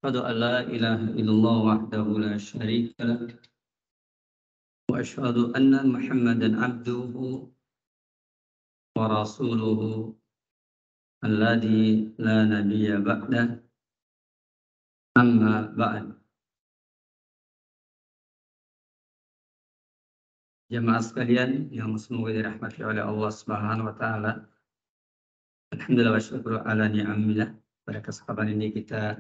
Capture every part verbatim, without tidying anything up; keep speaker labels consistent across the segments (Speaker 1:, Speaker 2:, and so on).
Speaker 1: أشهد أن لا إله إلا الله وحده لا شريك له وأشهد أن محمدا عبده ورسوله الذي لا نبي بعده أما بعد. Jemaah sekalian yang semoga dirahmati oleh Allah Subhanahu wa taala. Alhamdulillah wa syukur ala ni'amillah. Pada kesempatan ini kita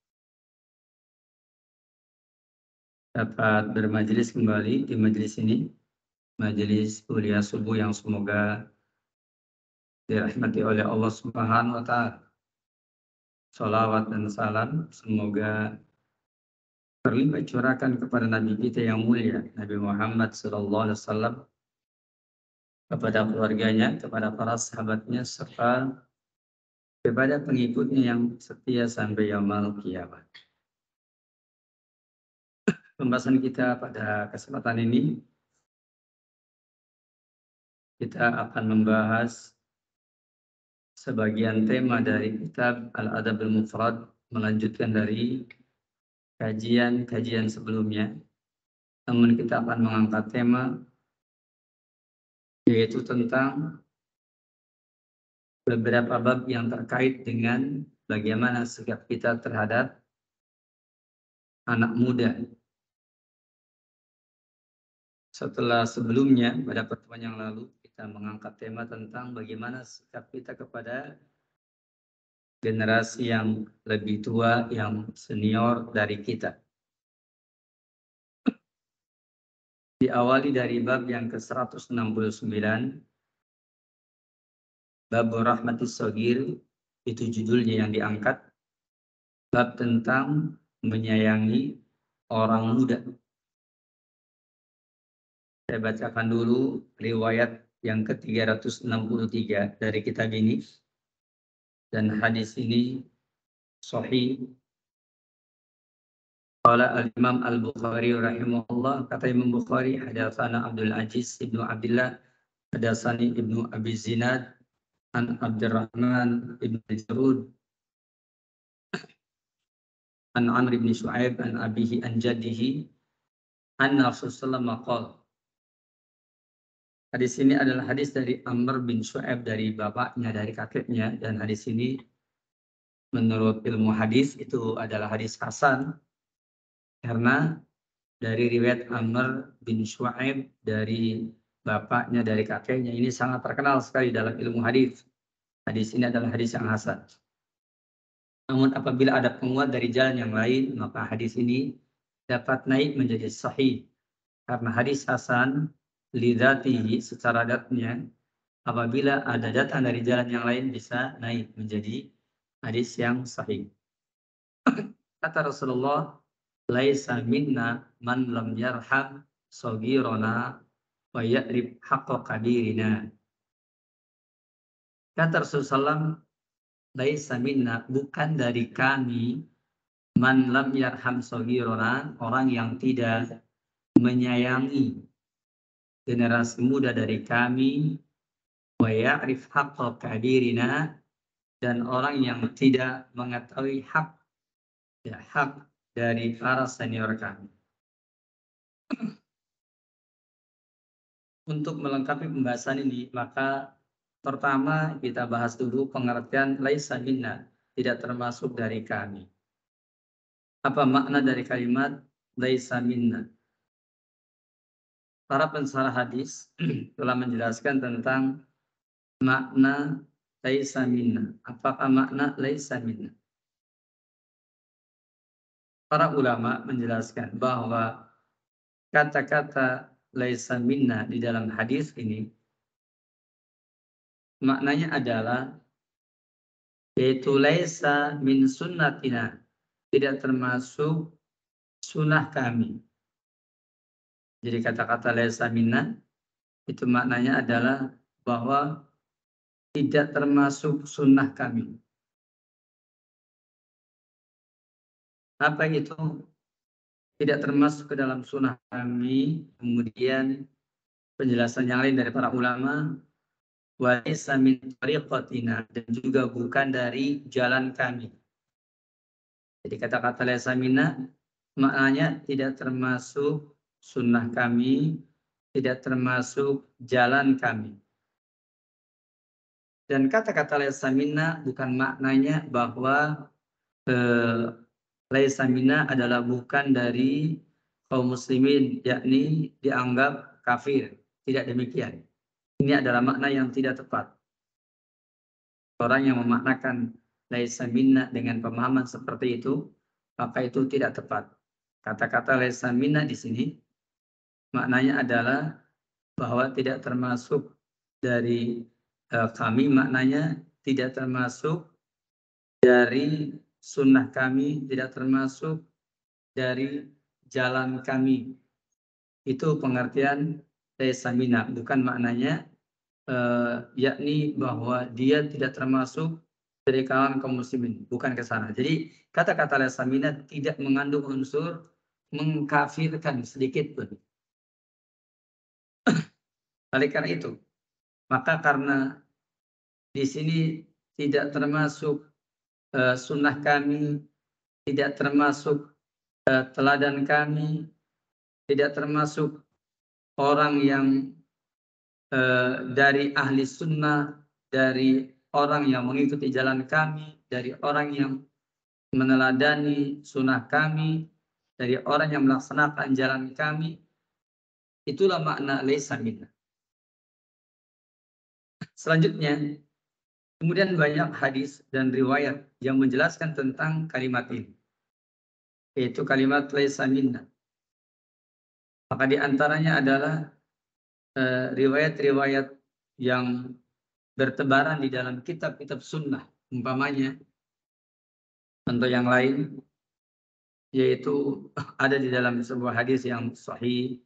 Speaker 1: dapat bermajelis kembali di majelis ini, majelis kuliah subuh yang semoga dirahmati oleh Allah Subhanahu wa taala. Salawat dan salam semoga terlimpah curahkan kepada Nabi kita yang mulia, Nabi Muhammad sallallahu alaihi wasallam, kepada keluarganya, kepada para sahabatnya, serta kepada pengikutnya yang setia sampai yaumul kiamat. Pembahasan kita pada kesempatan ini, kita akan membahas sebagian tema dari kitab Al-Adab Al-Mufrad, melanjutkan dari kajian-kajian sebelumnya. Namun kita akan mengangkat tema yaitu tentang beberapa bab yang terkait dengan bagaimana sikap kita terhadap anak muda. Setelah sebelumnya pada pertemuan yang lalu kita mengangkat tema tentang bagaimana sikap kita kepada generasi yang lebih tua, yang senior dari kita. Diawali dari bab yang ke seratus enam puluh sembilan, bab rahmatis shogir, itu judulnya yang diangkat, bab tentang menyayangi orang muda. Saya bacakan dulu riwayat yang ke tiga ratus enam puluh tiga dari kitab ini, dan hadis ini sahih. Qala al-Imam Al-Bukhari rahimahullah, kata Imam Bukhari, hadatsana Abdul Aziz ibnu Abdullah, hadatsani ibnu Abi Zinad an Abdurrahman ibn Jarud an Amr ibn Shu'aib an abihi an jaddihi anna Rasulullah qala. Hadis ini adalah hadis dari Amr bin Shu'aib, dari bapaknya, dari kakeknya, dan hadis ini menurut ilmu hadis itu adalah hadis hasan karena dari riwayat Amr bin Shu'aib dari bapaknya, dari kakeknya, ini sangat terkenal sekali dalam ilmu hadis. Hadis ini adalah hadis yang hasan. Namun apabila ada penguat dari jalan yang lain, maka hadis ini dapat naik menjadi sahih. Karena hadis hasan lidzatihi, secara datnya, apabila ada datang dari jalan yang lain bisa naik menjadi hadis yang sahih. Kata Rasulullah, laisa minna man lam yarham saghirana wa ya'rif haqqa kabirina. Kata Rasulullah, laisa minna, bukan dari kami, man lam yarham saghirana, orang yang tidak menyayangi generasi muda dari kami, wa ya'rif haqqa kabirina, dan orang yang tidak mengetahui hak, ya, hak dari para senior kami. Untuk melengkapi pembahasan ini, maka pertama kita bahas dulu pengertian laisa minna, tidak termasuk dari kami. Apa makna dari kalimat laisa minna? Para pensarah hadis telah menjelaskan tentang makna laisa minna. Apakah makna laisa minna? Para ulama menjelaskan bahwa kata-kata laisa minna di dalam hadis ini maknanya adalah yaitu laisa min sunnatina, tidak termasuk sunnah kami. Jadi kata-kata laisa minna itu maknanya adalah bahwa tidak termasuk sunnah kami. Apa itu? Tidak termasuk ke dalam sunnah kami. Kemudian penjelasan yang lain dari para ulama, wa laysa min tariqatina, dan juga bukan dari jalan kami. Jadi kata-kata laisa minna maknanya tidak termasuk sunnah kami, tidak termasuk jalan kami. Dan kata-kata laisa minna bukan maknanya bahwa eh, laisa minna adalah bukan dari kaum muslimin, yakni dianggap kafir. Tidak demikian. Ini adalah makna yang tidak tepat. Orang yang memaknakan laisa minna dengan pemahaman seperti itu, maka itu tidak tepat. Kata-kata laisa minna di sini maknanya adalah bahwa tidak termasuk dari eh, kami, maknanya tidak termasuk dari sunnah kami, tidak termasuk dari jalan kami. Itu pengertian laisa minna, bukan maknanya eh, yakni bahwa dia tidak termasuk dari kalangan kaum muslimin, bukan ke sana. Jadi kata-kata laisa minna tidak mengandung unsur mengkafirkan sedikit pun. Oleh karena itu, maka karena di sini tidak termasuk uh, sunnah kami, tidak termasuk uh, teladan kami, tidak termasuk orang yang uh, dari ahli sunnah, dari orang yang mengikuti jalan kami, dari orang yang meneladani sunnah kami, dari orang yang melaksanakan jalan kami, itulah makna laisa minna. Selanjutnya, kemudian banyak hadis dan riwayat yang menjelaskan tentang kalimat ini, yaitu kalimat laisa minna. Maka di antaranya adalah riwayat-riwayat eh, yang bertebaran di dalam kitab-kitab sunnah, umpamanya contoh yang lain, yaitu ada di dalam sebuah hadis yang sahih,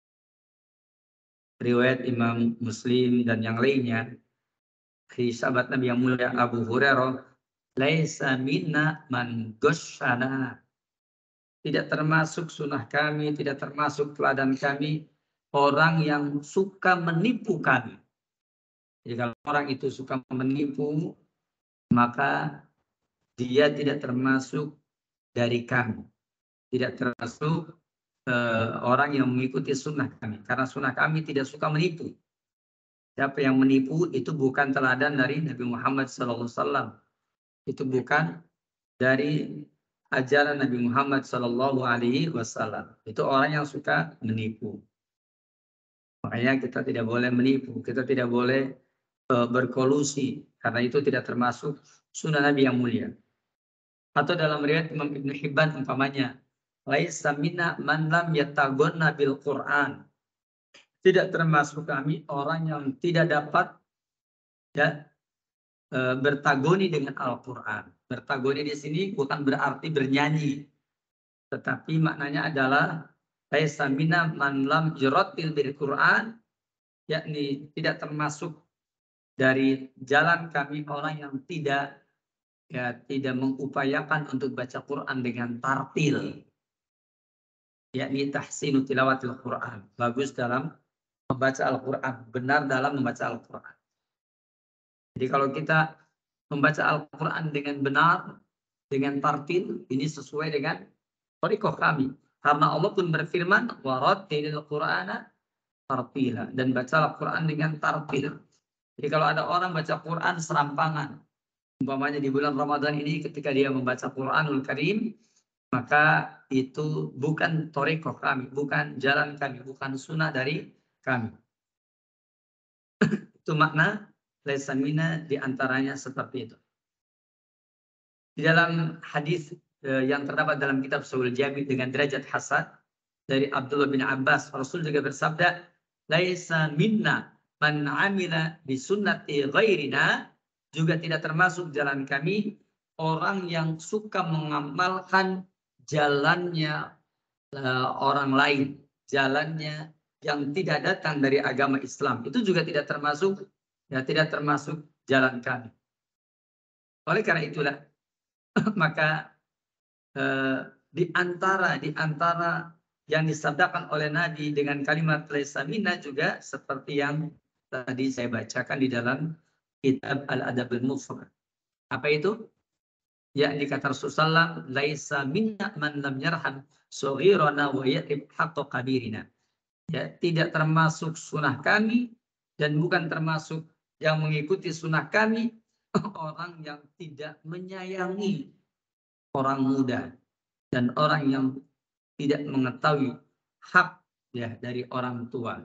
Speaker 1: riwayat Imam Muslim dan yang lainnya, dari sahabat Nabi yang mulia Abu Hurairah, laisa minna man ghasyana. Tidak termasuk sunnah kami, tidak termasuk teladan kami, orang yang suka menipu kami. Jadi kalau orang itu suka menipu, maka dia tidak termasuk dari kami. Tidak termasuk uh, orang yang mengikuti sunnah kami. Karena sunnah kami tidak suka menipu. Siapa yang menipu itu bukan teladan dari Nabi Muhammad shallallahu alaihi wasallam. Itu bukan dari ajaran Nabi Muhammad shallallahu alaihi wasallam. Itu orang yang suka menipu. Makanya kita tidak boleh menipu, kita tidak boleh uh, berkolusi, karena itu tidak termasuk sunnah Nabi yang mulia. Atau dalam riwayat Imam Ibn Hibban umpamanya, laisa minna man lam yattaghanna bil Qur'an. Tidak termasuk kami orang yang tidak dapat ya, uh, bertagoni dengan Al-Qur'an. Bertagoni di sini bukan berarti bernyanyi, tetapi maknanya adalah laisa minna man lam yuratil bil Qur'an, yakni tidak termasuk dari jalan kami orang yang tidak ya tidak mengupayakan untuk baca Quran dengan tartil, yakni tahsinu tilawatil Quran, bagus dalam membaca Al-Quran, benar dalam membaca Al-Quran. Jadi kalau kita membaca Al-Quran dengan benar, dengan tartil, ini sesuai dengan thariqah kami. Karena Allah pun berfirman, warattilil Qur'ana tartila, dan baca Al-Quran dengan tartil. Jadi kalau ada orang baca Quran serampangan, umpamanya di bulan Ramadan ini ketika dia membaca Quranul Karim, maka itu bukan thariqah kami, bukan jalan kami, bukan sunnah dari kami. Itu makna laisa minna di antaranya seperti itu. Di dalam hadis eh, yang terdapat dalam kitab Sahihul Jami dengan derajat hasan dari Abdullah bin Abbas, Rasul juga bersabda, laisa minna man amila bi sunnati ghairina, juga tidak termasuk jalan kami orang yang suka mengamalkan jalannya uh, orang lain, jalannya yang tidak datang dari agama Islam. Itu juga tidak termasuk, ya tidak termasuk jalan kami. Oleh karena itulah maka uh, di antara di antara yang disabdakan oleh Nabi dengan kalimat laisa minna juga seperti yang tadi saya bacakan di dalam kitab Al-Adab al-Mufrad. Apa itu? yakni kata Rasulullah, laisa minna man lam yarham saghirana wa yaqib hatta kabirina. Ya, tidak termasuk sunnah kami dan bukan termasuk yang mengikuti sunnah kami orang yang tidak menyayangi orang muda dan orang yang tidak mengetahui hak ya dari orang tua.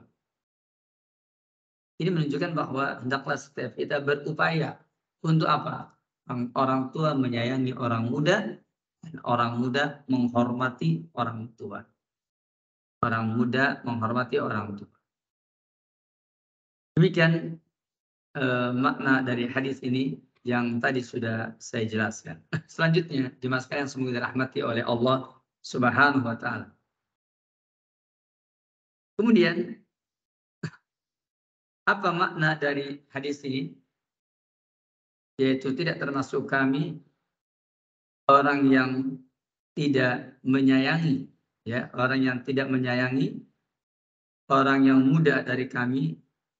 Speaker 1: Ini menunjukkan bahwa hendaklah setiap kita berupaya untuk apa? Orang tua menyayangi orang muda dan orang muda menghormati orang tua. Orang muda menghormati orang tua. Demikian eh, makna dari hadis ini yang tadi sudah saya jelaskan. Selanjutnya, jemaah sekalian semoga dirahmati oleh Allah Subhanahu wa taala. Kemudian apa makna dari hadis ini? Yaitu tidak termasuk kami orang yang tidak menyayangi, ya, orang yang tidak menyayangi orang yang muda dari kami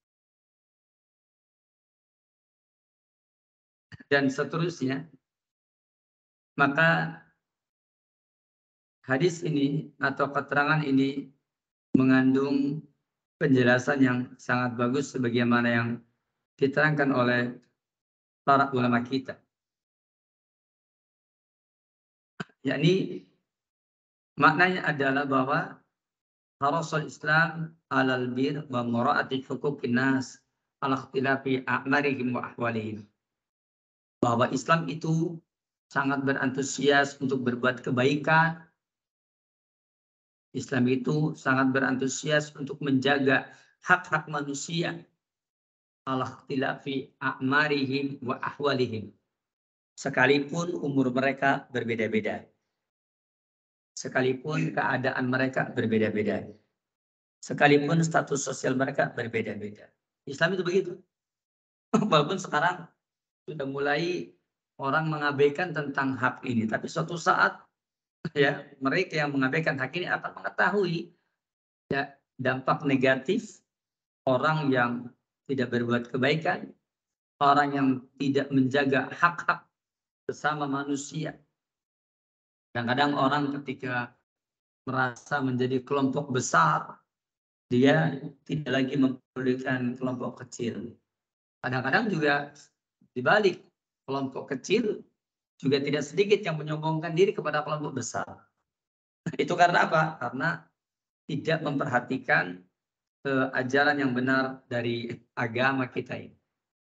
Speaker 1: dan seterusnya. Maka hadis ini atau keterangan ini mengandung penjelasan yang sangat bagus sebagaimana yang diterangkan oleh para ulama kita. Yakni maknanya adalah bahwa harasul Islam alal bir wa mura'ati huquqin nas ala ikhtilafi a'marihim wa ahwalihim. Bahwa Islam itu sangat berantusias untuk berbuat kebaikan. Islam itu sangat berantusias untuk menjaga hak-hak manusia ala ikhtilafi a'marihim wa ahwalihim. Sekalipun umur mereka berbeda-beda. Sekalipun keadaan mereka berbeda-beda. Sekalipun status sosial mereka berbeda-beda. Islam itu begitu. Walaupun sekarang sudah mulai orang mengabaikan tentang hak ini. Tapi suatu saat ya mereka yang mengabaikan hak ini akan mengetahui ya, dampak negatif orang yang tidak berbuat kebaikan. Orang yang tidak menjaga hak-hak sesama manusia. Kadang-kadang orang ketika merasa menjadi kelompok besar, dia tidak lagi mempedulikan kelompok kecil. Kadang-kadang juga dibalik, kelompok kecil juga tidak sedikit yang menyombongkan diri kepada kelompok besar. Itu karena apa? Karena tidak memperhatikan uh, ajaran yang benar dari agama kita ini.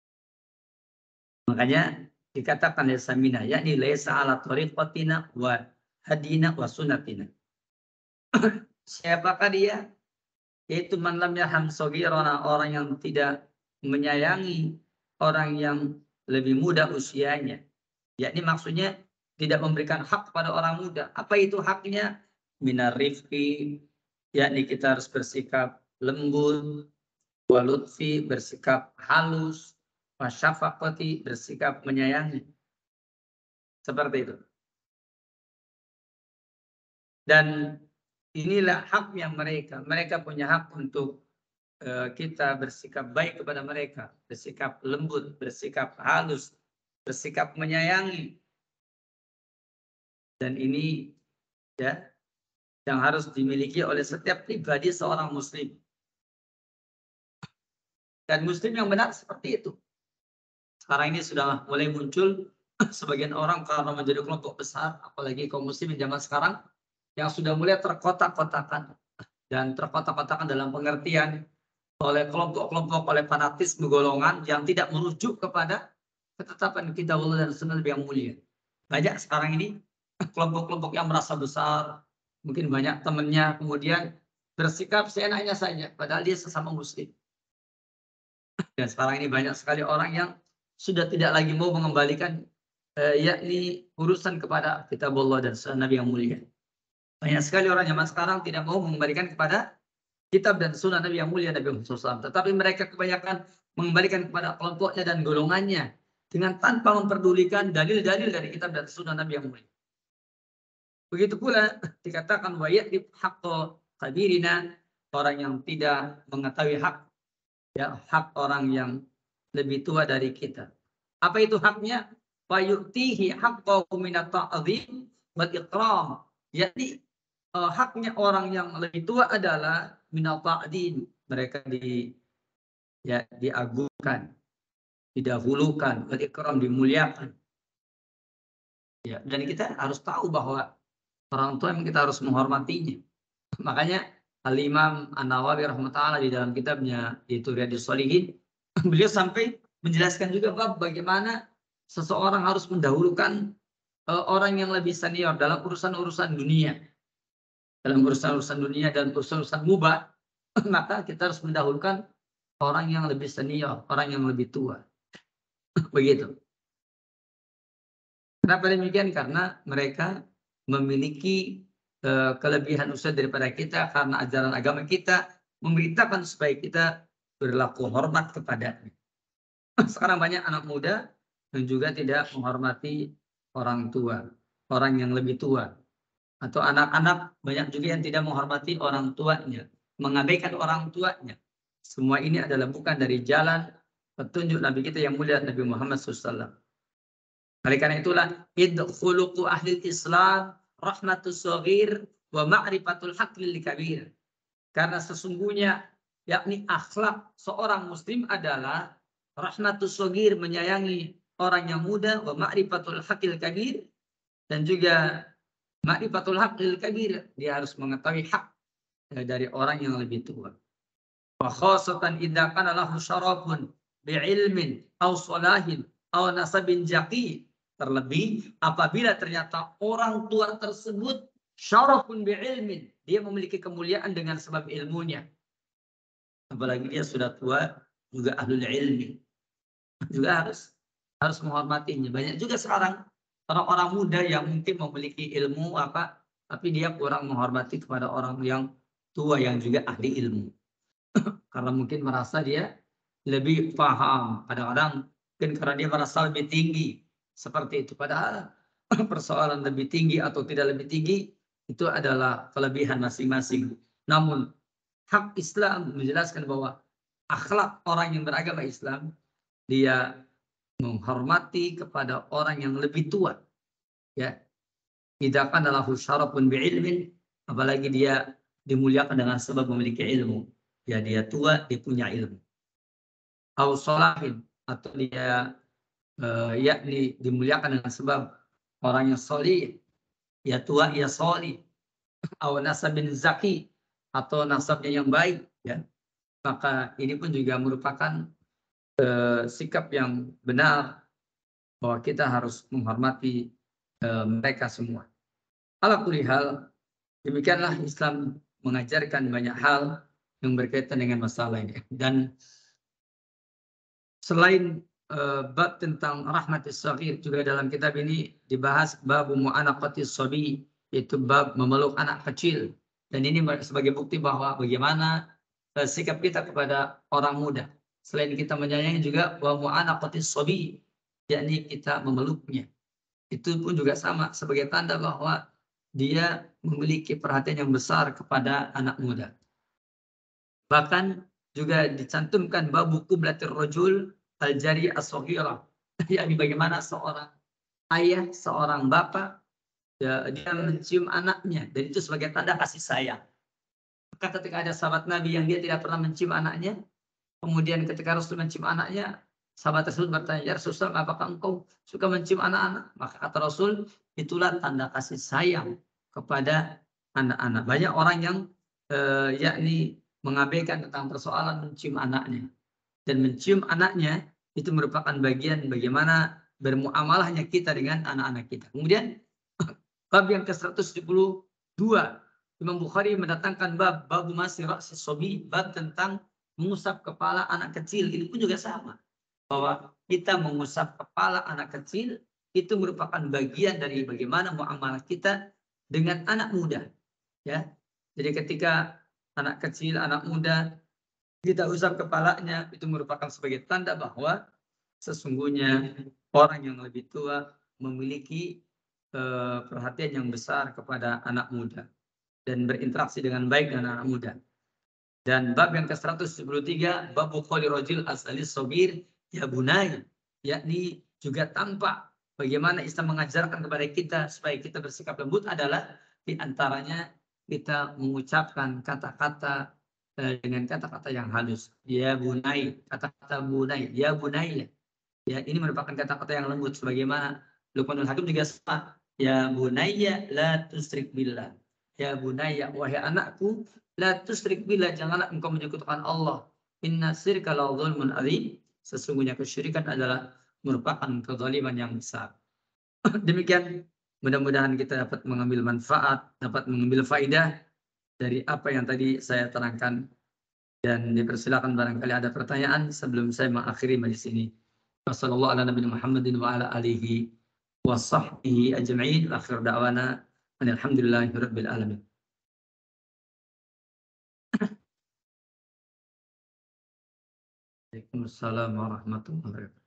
Speaker 1: Makanya dikatakan laisa minna, yakni laisa ala tariqatina wa hadina wa sunnatina. Siapakah dia? Yaitu man lam yarham saghirana, orang yang tidak menyayangi orang yang lebih muda usianya. Yakni maksudnya tidak memberikan hak pada orang muda. Apa itu haknya? Minar rifqi, yakni kita harus bersikap lembut, walutfi, bersikap halus, wasyafaqati, bersikap menyayangi. Seperti itu. Dan inilah haknya mereka. Mereka punya hak untuk uh, kita bersikap baik kepada mereka. Bersikap lembut, bersikap halus, bersikap menyayangi. Dan ini ya yang harus dimiliki oleh setiap pribadi seorang muslim. Dan muslim yang benar seperti itu. Sekarang ini sudah mulai muncul sebagian orang karena menjadi kelompok besar, apalagi kaum muslim zaman sekarang, yang sudah mulai terkotak-kotakan dan terkotak-kotakan dalam pengertian oleh kelompok-kelompok, oleh fanatisme golongan yang tidak merujuk kepada ketetapan kitab Allah dan sunnah yang mulia. Banyak sekarang ini kelompok-kelompok yang merasa besar, mungkin banyak temannya, kemudian bersikap seenaknya saja, padahal dia sesama muslim. Dan sekarang ini banyak sekali orang yang sudah tidak lagi mau mengembalikan eh, yakni urusan kepada kitab Allah dan sunnah Nabi yang mulia. Banyak sekali orang zaman sekarang tidak mau mengembalikan kepada kitab dan sunnah Nabi yang mulia Nabi Muhammad shallallahu alaihi wasallam. Tetapi mereka kebanyakan mengembalikan kepada kelompoknya dan golongannya dengan tanpa memperdulikan dalil-dalil dari kitab dan sunnah Nabi yang mulia. Begitu pula dikatakan wa ya'rif haqqo kabirina, orang yang tidak mengetahui hak ya hak orang yang lebih tua dari kita. Apa itu haknya? fayu'tihi haqqahu minat ta'dhim wal ikram. Jadi uh, haknya orang yang lebih tua adalah minat ta'dhim, mereka di ya diagungkan, didahulukan, wal ikram, dimuliakan. Ya, dan kita harus tahu bahwa orang tua memang kita harus menghormatinya. Makanya Al-Imam An-Nawawi rahimahullah di dalam kitabnya itu Riyadhus Shalihin, beliau sampai menjelaskan juga bab bagaimana seseorang harus mendahulukan uh, orang yang lebih senior dalam urusan-urusan dunia. Dalam urusan-urusan dunia dan urusan-urusan mubah, maka kita harus mendahulukan orang yang lebih senior, orang yang lebih tua. Begitu. Kenapa demikian? Karena mereka memiliki uh, kelebihan usia daripada kita, karena ajaran agama kita memerintahkan supaya kita berlaku hormat kepadanya. Sekarang banyak anak muda yang juga tidak menghormati orang tua, orang yang lebih tua. Atau anak-anak banyak juga yang tidak menghormati orang tuanya, mengabaikan orang tuanya. Semua ini adalah bukan dari jalan petunjuk Nabi kita yang mulia, Nabi Muhammad shallallahu alaihi wasallam. Oleh karena itulah idkhuluqu ahli Islam rahmatus shaghir wa ma'rifatul haqqil kabir. Karena sesungguhnya yakni akhlak seorang muslim adalah rahmatus shaghir, menyayangi orang yang muda, wa ma'rifatul haqqil kabir, dan juga ma'rifatul haqqil kabir, dia harus mengetahui hak dari orang yang lebih tua. Wa khasatan idza kana lahu syarafun bi'ilmin aw salahin aw nasabin jaqi. Terlebih apabila ternyata orang tua tersebut syarafun bi'ilmin, dia memiliki kemuliaan dengan sebab ilmunya. Apalagi dia sudah tua, juga ahlul ilmi, juga harus harus menghormatinya. Banyak juga sekarang orang-orang muda yang mungkin memiliki ilmu apa, tapi dia kurang menghormati kepada orang yang tua yang juga ahli ilmu. Karena mungkin merasa dia lebih paham. Kadang-kadang mungkin karena dia merasa lebih tinggi. Seperti itu. Padahal persoalan lebih tinggi atau tidak lebih tinggi itu adalah kelebihan masing-masing. Namun hak Islam menjelaskan bahwa akhlak orang yang beragama Islam, dia menghormati kepada orang yang lebih tua. Ya. Idza kana lahu syarafun bi'ilmin, apalagi dia dimuliakan dengan sebab memiliki ilmu. Ya, dia tua, dia punya ilmu. Aw sholahin, atau dia Uh, yakni dimuliakan dengan sebab orang yang solih, ya tua, ya solih, atau nasabin zaki, atau nasabnya yang baik, ya. Maka ini pun juga merupakan uh, sikap yang benar bahwa kita harus menghormati uh, mereka semua. Ala kulli hal, demikianlah Islam mengajarkan banyak hal yang berkaitan dengan masalah ini. Dan selain Uh, bab tentang rahmatis shaghir, juga dalam kitab ini dibahas bab mu'anaqatis shabi, yaitu bab memeluk anak kecil. Dan ini sebagai bukti bahwa bagaimana uh, sikap kita kepada orang muda. Selain kita menyayangi juga bahwa mu'anaqatis shabi, yakni kita memeluknya. Itu pun juga sama sebagai tanda bahwa dia memiliki perhatian yang besar kepada anak muda. Bahkan juga dicantumkan bab qublatir rajul al-jari as-saghirah, yakni bagaimana seorang ayah, seorang bapak, ya, dia mencium anaknya, dan itu sebagai tanda kasih sayang. Maka ketika ada sahabat Nabi yang dia tidak pernah mencium anaknya, kemudian ketika Rasul mencium anaknya, sahabat tersebut bertanya, ya Rasulullah, apakah engkau suka mencium anak-anak? Maka kata Rasul, itulah tanda kasih sayang kepada anak-anak. Banyak orang yang eh, yakni mengabaikan tentang persoalan mencium anaknya. Dan mencium anaknya itu merupakan bagian bagaimana bermuamalahnya kita dengan anak-anak kita. Kemudian bab yang ke seratus tujuh puluh dua, Imam Bukhari mendatangkan bab bab masih ra'si sobi, bab tentang mengusap kepala anak kecil. Ini pun juga sama, bahwa kita mengusap kepala anak kecil itu merupakan bagian dari bagaimana muamalah kita dengan anak muda. Ya, jadi ketika anak kecil, anak muda kita usap kepalanya, itu merupakan sebagai tanda bahwa sesungguhnya orang yang lebih tua memiliki eh, perhatian yang besar kepada anak muda dan berinteraksi dengan baik dengan anak muda. Dan bab yang ke seratus tujuh puluh tiga, bab qawli rajul as'alis sabir ya bunai, yakni juga tampak bagaimana Islam mengajarkan kepada kita supaya kita bersikap lembut adalah di antaranya kita mengucapkan kata-kata eh, dengan kata-kata yang halus. Ya bunai, kata-kata bunai, ya bunai. Ya, ini merupakan kata-kata yang lembut sebagaimana Luqmanul Hakim juga sama. Ya bunayya la tusyrik billah. Ya bunayya, wahai anakku, la tusyrik billah, janganlah engkau menyekutukan Allah. Inna syirka la dzulmun adzim. Sesungguhnya kesyirikan adalah merupakan kezaliman yang besar. Demikian, mudah-mudahan kita dapat mengambil manfaat, dapat mengambil faidah dari apa yang tadi saya terangkan. Dan dipersilakan barangkali ada pertanyaan sebelum saya mengakhiri majelis ini. Wassallallahu ala nabiyina Muhammadin wa ala alihi wa sahbihi ajma'in. Akhir da'wana alhamdulillahi rabbil alamin. Waalaikumsalam warahmatullahi wabarakatuh.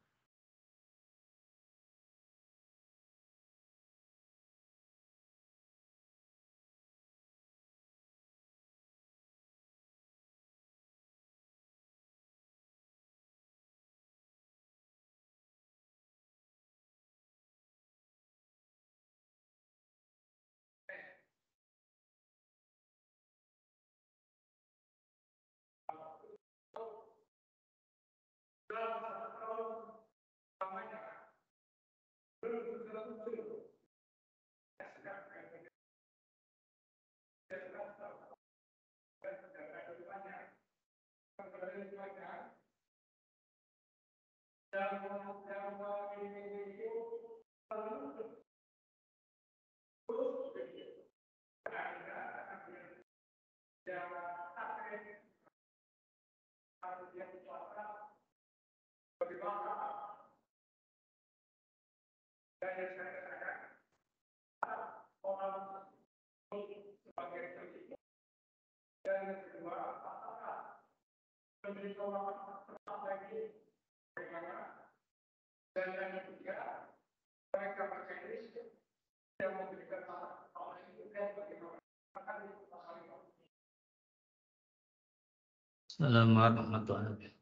Speaker 1: Assalamualaikum warahmatullahi wabarakatuh.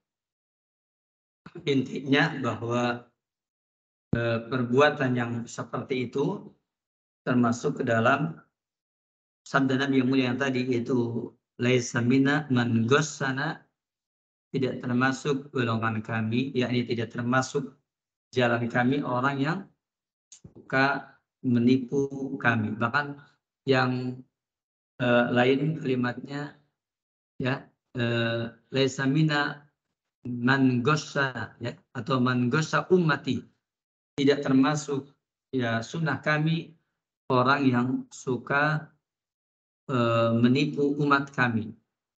Speaker 1: Intinya bahwa eh, perbuatan yang seperti itu termasuk ke dalam sabda Nabi yang mulia yang tadi, yaitu laisa minna man ghassana, tidak termasuk golongan kami, yakni tidak termasuk jalan kami orang yang suka menipu kami. Bahkan yang eh, lain kalimatnya ya eh, laisa minna man ghassana, ya, atau man ghassa ummati, tidak termasuk ya sunnah kami orang yang suka uh, menipu umat kami.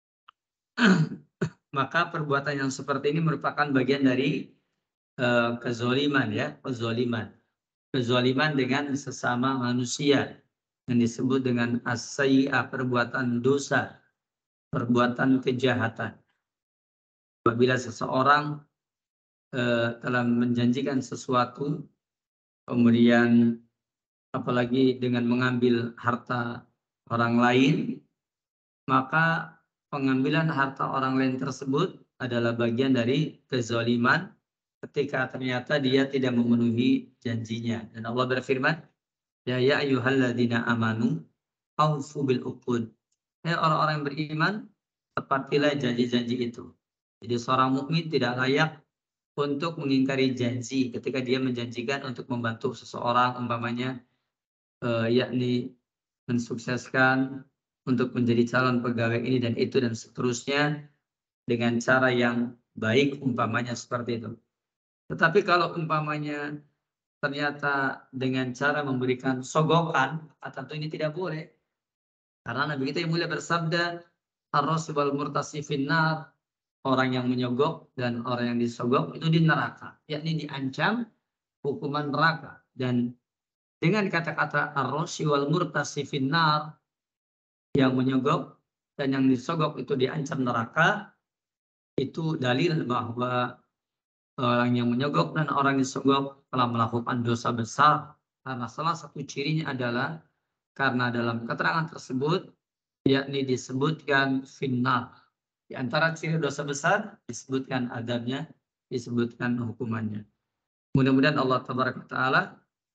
Speaker 1: Maka perbuatan yang seperti ini merupakan bagian dari uh, kezoliman, ya, kezoliman. Kezoliman dengan sesama manusia yang disebut dengan as-sayyi'ah, perbuatan dosa, perbuatan kejahatan. Apabila seseorang uh, telah menjanjikan sesuatu, kemudian apalagi dengan mengambil harta orang lain, maka pengambilan harta orang lain tersebut adalah bagian dari kezaliman ketika ternyata dia tidak memenuhi janjinya. Dan Allah berfirman, ya ya ayyuhalladzina amanu aufu bil uqud. Ya orang-orang yang beriman, tepatilah janji-janji itu. Jadi seorang mukmin tidak layak untuk mengingkari janji ketika dia menjanjikan untuk membantu seseorang, umpamanya eh, yakni mensukseskan untuk menjadi calon pegawai ini dan itu dan seterusnya dengan cara yang baik, umpamanya seperti itu. Tetapi kalau umpamanya ternyata dengan cara memberikan sogokan, tentu ini tidak boleh. Karena Nabi kita yang mulia bersabda, ar-rasul wal murtasi finnar, orang yang menyogok dan orang yang disogok itu di neraka, yakni diancam hukuman neraka. Dan dengan kata-kata ar-rasul wal murtasi finnar, yang menyogok dan yang disogok itu diancam neraka, itu dalil bahwa orang yang menyogok dan orang yang disogok telah melakukan dosa besar, karena salah satu cirinya adalah karena dalam keterangan tersebut yakni disebutkan finnar. Di antara ciri dosa besar disebutkan adabnya, disebutkan hukumannya. Mudah-mudahan Allah tabaraka taala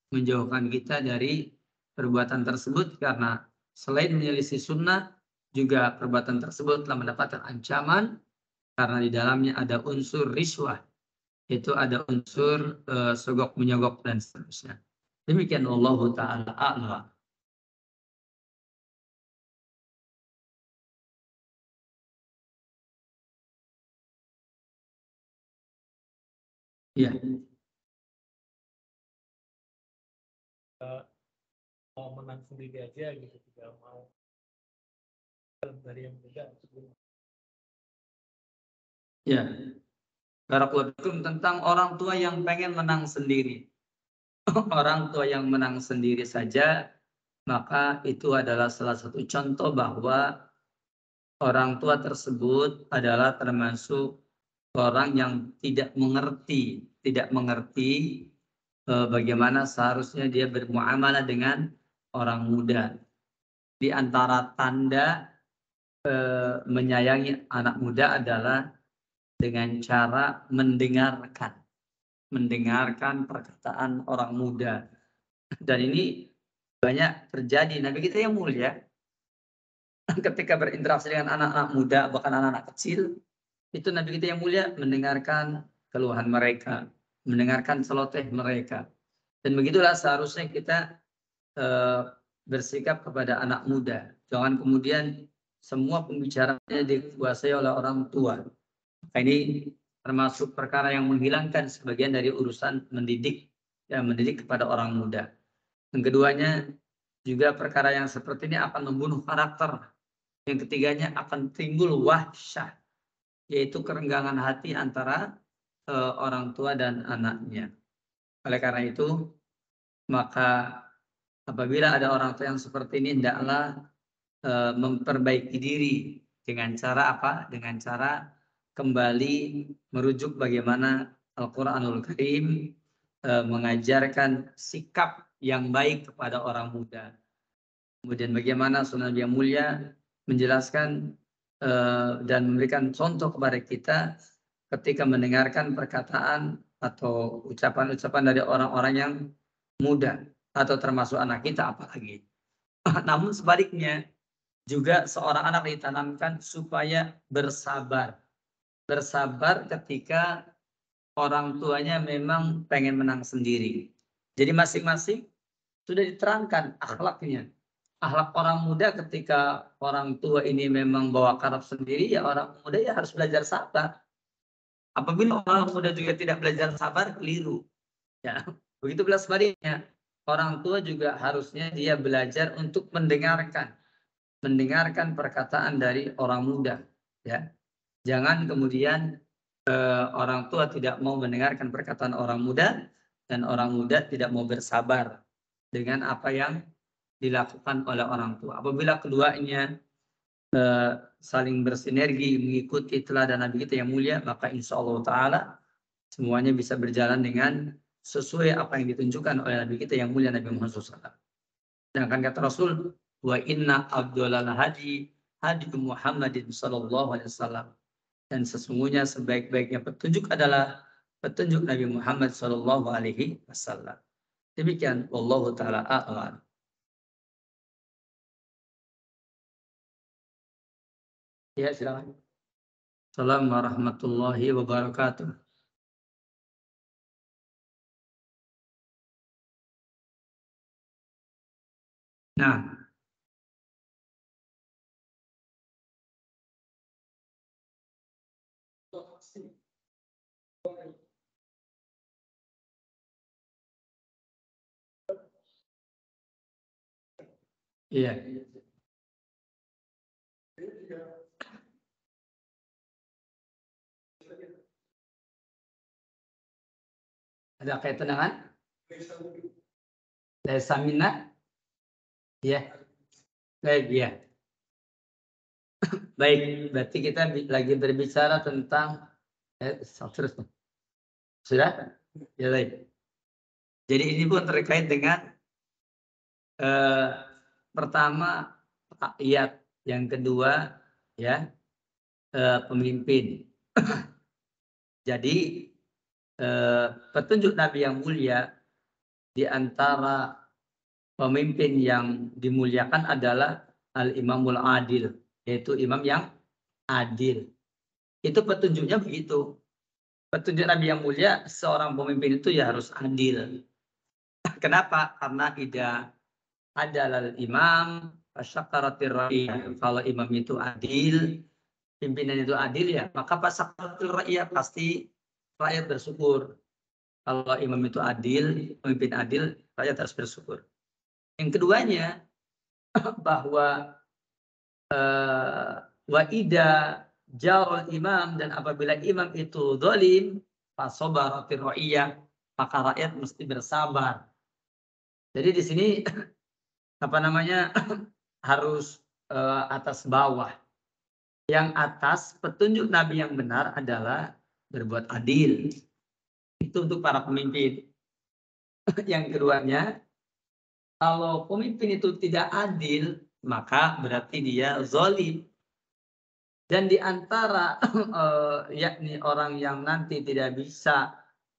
Speaker 1: menjauhkan kita dari perbuatan tersebut, karena selain menyelisih sunnah, juga perbuatan tersebut telah mendapatkan ancaman karena di dalamnya ada unsur riswah, itu ada unsur uh, sogok menyogok dan seterusnya. Demikian Allah Ta'ala a'lam. Ya.
Speaker 2: Mau menang sendiri aja gitu, tidak mau dari yang muda.
Speaker 1: Ya. Barakallahu tentang orang tua yang pengen menang sendiri. Orang tua yang menang sendiri saja, maka itu adalah salah satu contoh bahwa orang tua tersebut adalah termasuk orang yang tidak mengerti, tidak mengerti eh, bagaimana seharusnya dia bermuamalah dengan orang muda. Di antara tanda eh, menyayangi anak muda adalah dengan cara mendengarkan, mendengarkan perkataan orang muda. Dan ini banyak terjadi. Nabi kita yang mulia ketika berinteraksi dengan anak-anak muda, bahkan anak-anak kecil, itu Nabi kita yang mulia mendengarkan keluhan mereka, mendengarkan celoteh mereka. Dan begitulah seharusnya kita eh, bersikap kepada anak muda. Jangan kemudian semua pembicaraannya dikuasai oleh orang tua. Nah, ini termasuk perkara yang menghilangkan sebagian dari urusan mendidik, ya, mendidik kepada orang muda. Yang keduanya juga perkara yang seperti ini akan membunuh karakter. Yang ketiganya akan timbul wahsyah, yaitu kerenggangan hati antara uh, orang tua dan anaknya. Oleh karena itu, maka apabila ada orang tua yang seperti ini, hendaklah uh, memperbaiki diri dengan cara apa? Dengan cara kembali merujuk bagaimana Al-Quranul Karim uh, mengajarkan sikap yang baik kepada orang muda. Kemudian bagaimana sunnah yang mulia menjelaskan uh, dan memberikan contoh kepada kita ketika mendengarkan perkataan atau ucapan-ucapan dari orang-orang yang muda atau termasuk anak kita apalagi. Namun sebaliknya juga seorang anak ditanamkan supaya bersabar. Bersabar ketika orang tuanya memang pengen menang sendiri. Jadi masing-masing sudah diterangkan akhlaknya. Akhlak orang muda ketika orang tua ini memang bawa karaf sendiri, ya orang muda ya harus belajar sabar. Apabila orang muda juga tidak belajar sabar, keliru. Ya, begitu pula sebaliknya. Orang tua juga harusnya dia belajar untuk mendengarkan, mendengarkan perkataan dari orang muda. Ya, jangan kemudian eh, orang tua tidak mau mendengarkan perkataan orang muda dan orang muda tidak mau bersabar dengan apa yang dilakukan oleh orang tua. Apabila keduanya eh, saling bersinergi mengikuti teladan Nabi kita yang mulia, maka insya Allah Ta'ala semuanya bisa berjalan dengan sesuai apa yang ditunjukkan oleh Nabi kita yang mulia Nabi Muhammad shallallahu alaihi wasallam. Sedangkan kata Rasul, wa inna abdulal hadi hadi Muhammadin sallallahu alaihi wasallam. Dan sesungguhnya sebaik-baiknya petunjuk adalah petunjuk Nabi Muhammad sallallahu alaihi wasallam. Demikian wallahu taala a'lam. Ya, silakan. Assalamualaikum warahmatullahi wabarakatuh. Nah, iya. Ada kaitan dengan Desa Mina? Ya, baik ya. Baik, berarti kita lagi berbicara tentang eh, terus sudah? Ya baik. Jadi ini pun terkait dengan eh, pertama rakyat, yang kedua ya eh, pemimpin. Jadi eh, petunjuk Nabi yang mulia di antara pemimpin yang dimuliakan adalah al-imamul adil, yaitu imam yang adil. Itu petunjuknya begitu. Petunjuk Nabi yang mulia, seorang pemimpin itu ya harus adil. Kenapa? Karena tidak ada al-imam fasyakaratir ra'iyah. Kalau imam itu adil, pimpinan itu adil ya, maka fasyakaratir ra'iyah pasti rakyat bersyukur. Kalau imam itu adil, pemimpin adil, rakyat harus bersyukur. Yang keduanya, bahwa uh, wa ida jarul imam, dan apabila imam itu zalim, fasobaratir ra'iyah, maka rakyat mesti bersabar. Jadi di sini apa namanya harus uh, atas bawah. Yang atas petunjuk Nabi yang benar adalah berbuat adil. Itu untuk para pemimpin. Yang keduanya, kalau pemimpin itu tidak adil, maka berarti dia zalim. Dan di antara uh, yakni orang yang nanti tidak bisa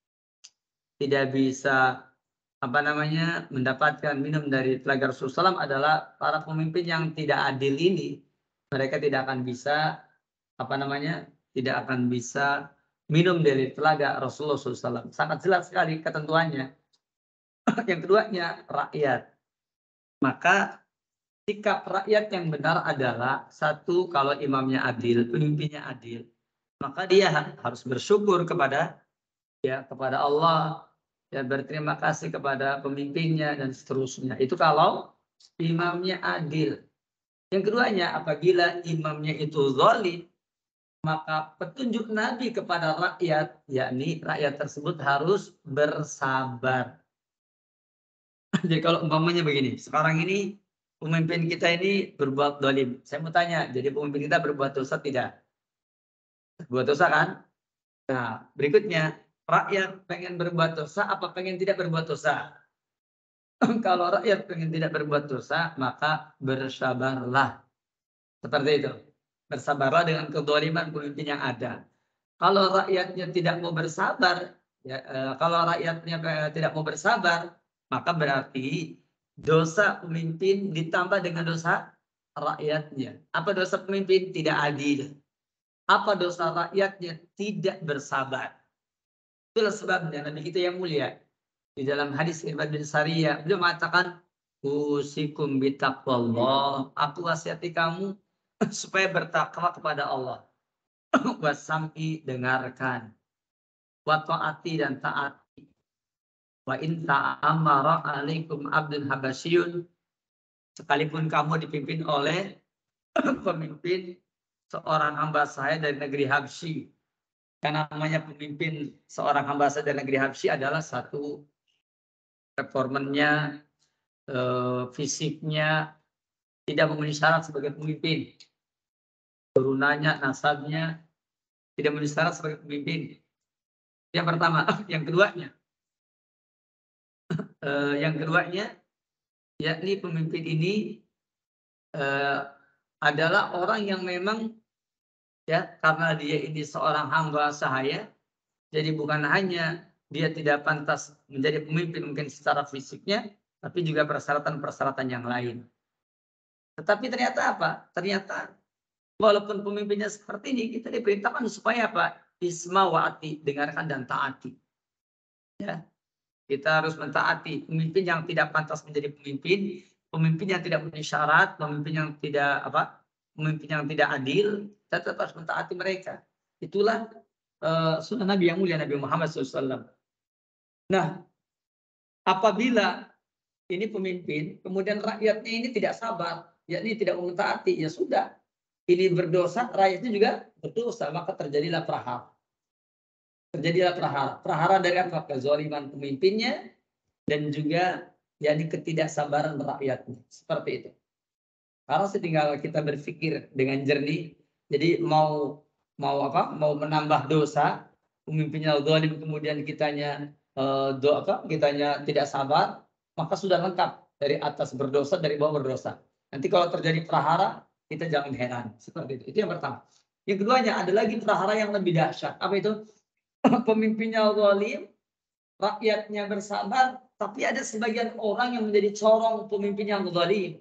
Speaker 1: tidak bisa apa namanya mendapatkan minum dari telaga Rasulullah shallallahu alaihi wasallam adalah para pemimpin yang tidak adil ini. Mereka tidak akan bisa apa namanya tidak akan bisa minum dari telaga Rasulullah shallallahu alaihi wasallam. Sangat jelas sekali ketentuannya. Yang keduanya, rakyat. Maka sikap rakyat yang benar adalah satu, kalau imamnya adil, pemimpinnya adil, maka dia harus bersyukur kepada ya kepada Allah, dan berterima kasih kepada pemimpinnya dan seterusnya. Itu kalau imamnya adil. Yang keduanya, apabila imamnya itu zalim, maka petunjuk Nabi kepada rakyat, yakni rakyat tersebut harus bersabar. Jadi kalau umpamanya begini, sekarang ini pemimpin kita ini berbuat zalim. Saya mau tanya, jadi pemimpin kita berbuat dosa tidak? Berbuat dosa kan? Nah, berikutnya, rakyat pengen berbuat dosa apa pengen tidak berbuat dosa? Kalau rakyat pengen tidak berbuat dosa, maka bersabarlah. Seperti itu. Bersabarlah dengan kezaliman pemimpin yang ada. Kalau rakyatnya tidak mau bersabar, ya, eh, kalau rakyatnya eh, tidak mau bersabar, maka berarti dosa pemimpin ditambah dengan dosa rakyatnya. Apa dosa pemimpin? Tidak adil. Apa dosa rakyatnya? Tidak bersabar. Itulah sebabnya Nabi kita yang mulia di dalam hadis Irbad bin Sariyah beliau mengatakan, usikum bitaqwallah, aku wasiati kamu supaya bertakwa kepada Allah. Wasam'i, dengarkan, wa ta'ati, dan taati. Wa in ta'amara alaikum abdun habasyun, sekalipun kamu dipimpin oleh pemimpin seorang hamba saya dari negeri Habsyi. Karena namanya pemimpin seorang hamba saya dari negeri Habsyi adalah satu, performanya, eh, fisiknya tidak memenuhi syarat sebagai pemimpin, turunannya, nasabnya tidak memenuhi syarat sebagai pemimpin. Yang pertama. Yang keduanya, eh, yang keduanya, yakni pemimpin ini eh, adalah orang yang memang ya karena dia ini seorang hamba sahaya, jadi bukan hanya dia tidak pantas menjadi pemimpin mungkin secara fisiknya, tapi juga persyaratan-persyaratan yang lain. Tetapi ternyata apa? Ternyata walaupun pemimpinnya seperti ini, kita diperintahkan supaya apa? Isma wa'ati, dengarkan dan taati. Ya, kita harus mentaati pemimpin yang tidak pantas menjadi pemimpin, pemimpin yang tidak punya syarat, pemimpin yang tidak apa, pemimpin yang tidak adil, kita tetap harus mentaati mereka. Itulah uh, sunnah Nabi yang mulia, Nabi Muhammad shallallahu alaihi wasallam. Nah, apabila ini pemimpin, kemudian rakyatnya ini tidak sabar, yakni tidak mentaati, ya sudah, ini berdosa, rakyatnya juga berdosa, maka terjadilah prahara. Terjadilah prahara. Prahara dari apa? Kezaliman pemimpinnya dan juga yakni ketidaksabaran rakyatnya. Seperti itu. Karena tinggal kita berpikir dengan jernih. Jadi mau mau apa? Mau menambah dosa, pemimpinnya zalim kemudian kitanya eh, do apa? Kitanya tidak sabar, maka sudah lengkap dari atas berdosa, dari bawah berdosa. Nanti kalau terjadi prahara, kita jangan heran. Seperti itu. Itu yang pertama. Yang keduanya ada lagi prahara yang lebih dahsyat. Apa itu? Pemimpinnya zalim, rakyatnya bersabar, Tapi ada sebagian orang yang menjadi corong pemimpin yang zalim.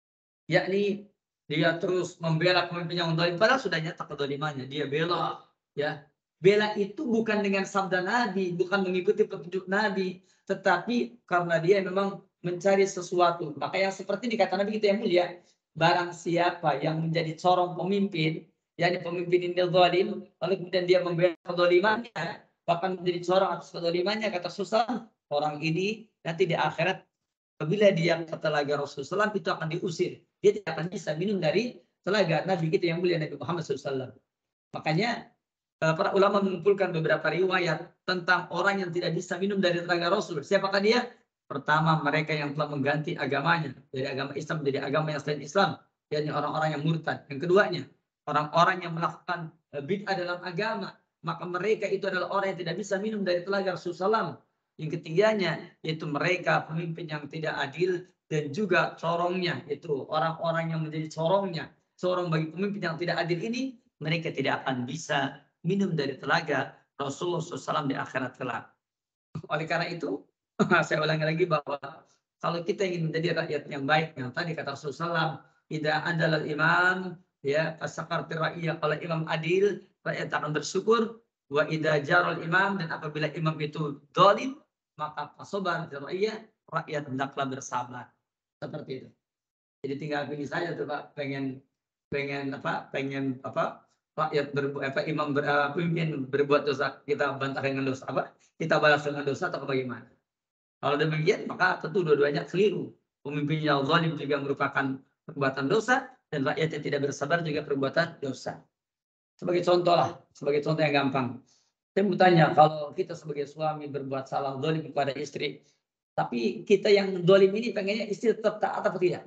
Speaker 1: Yakni dia terus membela pemimpin yang zalim. Padahal sudah nyata kezalimannya. Dia bela. Ya. Bela itu bukan dengan sabda Nabi. Bukan mengikuti petunjuk Nabi. Tetapi karena dia memang mencari sesuatu. Maka yang seperti dikata Nabi kita yang mulia. Barang siapa yang menjadi corong pemimpin. Yakni pemimpin ini zalim. Lalu kemudian dia membela kezalimannya. Bahkan menjadi corong atas kezalimannya. Kata Rasulullah. Orang ini nanti di akhirat apabila dia ke telaga Rasulullah itu akan diusir. Dia tidak akan bisa minum dari telaga Nabi kita yang mulia Nabi Muhammad shallallahu alaihi wasallam. Makanya para ulama mengumpulkan beberapa riwayat tentang orang yang tidak bisa minum dari telaga Rasul. Siapakah dia? Pertama, mereka yang telah mengganti agamanya dari agama Islam menjadi agama yang selain Islam, yakni orang-orang yang murtad. Yang keduanya, orang-orang yang melakukan bid'ah dalam agama, maka mereka itu adalah orang yang tidak bisa minum dari telaga Rasulullah shallallahu alaihi wasallam. Yang ketiganya yaitu mereka pemimpin yang tidak adil dan juga corongnya, itu orang-orang yang menjadi corongnya, corong bagi pemimpin yang tidak adil ini, mereka tidak akan bisa minum dari telaga Rasulullah shallallahu alaihi wasallam di akhirat kelak. Oleh karena itu, saya ulangi lagi bahwa kalau kita ingin menjadi rakyat yang baik, yang tadi kata Rasulullah shallallahu alaihi wasallam, tidak adalah imam, ya fasakarti ra'iyah, kalau imam adil, rakyat akan bersyukur. Wa idza jaral imam, dan apabila imam itu zalim, maka pasobar rakyat, rakyat hendaklah bersabar. Seperti itu. Jadi tinggal pilih saja tuh Pak, pengen pengen apa? Pengen apa? Rakyat berbuat apa? Imam ber, uh, pemimpin berbuat dosa, kita bantah dengan dosa apa? Kita balas dengan dosa atau bagaimana? Kalau demikian maka tentu dua-duanya keliru. Pemimpin yang zalim juga merupakan perbuatan dosa dan rakyat yang tidak bersabar juga perbuatan dosa. Sebagai contoh lah, sebagai contoh yang gampang. Saya mau tanya, kalau kita sebagai suami berbuat salah zalim kepada istri, tapi kita yang zalim ini pengennya istri tetap taat atau tidak?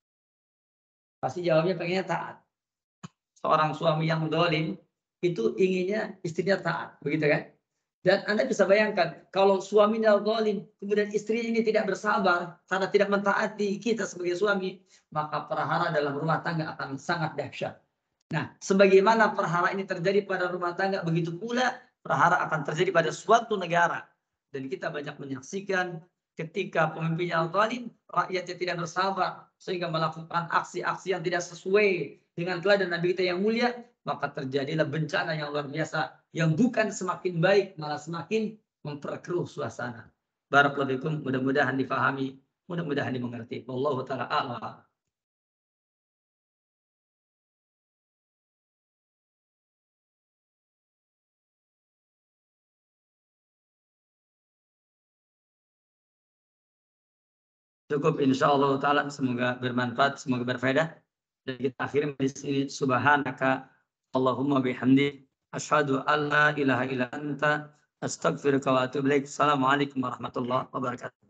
Speaker 1: Pasti jawabnya pengennya taat. Seorang suami yang zalim itu inginnya istrinya taat, begitu kan? Dan Anda bisa bayangkan, kalau suaminya zalim, kemudian istrinya ini tidak bersabar karena tidak mentaati kita sebagai suami, maka perhara dalam rumah tangga akan sangat dahsyat. Nah, sebagaimana perhara ini terjadi pada rumah tangga, begitu pula perhara akan terjadi pada suatu negara. Dan kita banyak menyaksikan ketika pemimpin yang zalim, rakyatnya tidak bersabar sehingga melakukan aksi-aksi yang tidak sesuai dengan teladan Nabi kita yang mulia, maka terjadilah bencana yang luar biasa yang bukan semakin baik, malah semakin memperkeruh suasana. Barakallahu fikum, mudah-mudahan difahami, mudah-mudahan dimengerti. Wallahu taala a'lam. Cukup insyaallah taala, semoga bermanfaat, semoga berfaedah. Dan kita akhiri di sini, subhanaka Allahumma bihamdi asyhadu an la ilaha illa anta astaghfiruka wa atubu ilaik. Assalamualaikum warahmatullahi wabarakatuh.